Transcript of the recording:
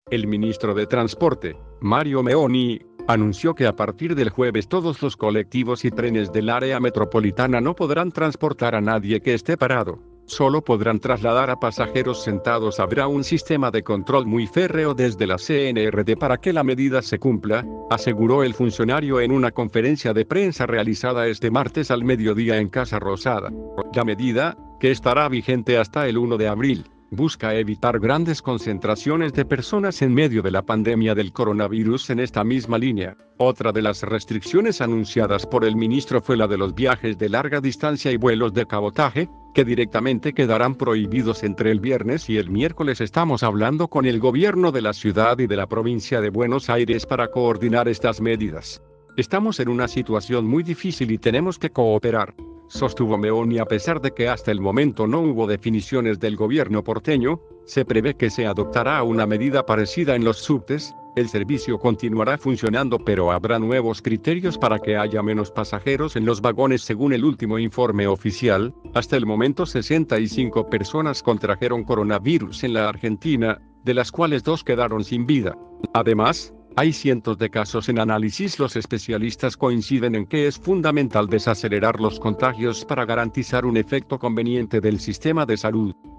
El ministro de Transporte, Mario Meoni, anunció que a partir del jueves todos los colectivos y trenes del área metropolitana no podrán transportar a nadie que esté parado. Solo podrán trasladar a pasajeros sentados. Habrá un sistema de control muy férreo desde la CNRD para que la medida se cumpla, aseguró el funcionario en una conferencia de prensa realizada este martes al mediodía en Casa Rosada. La medida, que estará vigente hasta el 1 de abril, busca evitar grandes concentraciones de personas en medio de la pandemia del coronavirus. En esta misma línea, otra de las restricciones anunciadas por el ministro fue la de los viajes de larga distancia y vuelos de cabotaje, que directamente quedarán prohibidos entre el viernes y el miércoles. Estamos hablando con el gobierno de la ciudad y de la provincia de Buenos Aires para coordinar estas medidas. Estamos en una situación muy difícil y tenemos que cooperar, sostuvo Meoni. A pesar de que hasta el momento no hubo definiciones del gobierno porteño, se prevé que se adoptará una medida parecida en los subtes. El servicio continuará funcionando, pero habrá nuevos criterios para que haya menos pasajeros en los vagones. Según el último informe oficial, hasta el momento 65 personas contrajeron coronavirus en la Argentina, de las cuales 2 quedaron sin vida. Además, hay cientos de casos en análisis. Los especialistas coinciden en que es fundamental desacelerar los contagios para garantizar un efecto conveniente del sistema de salud.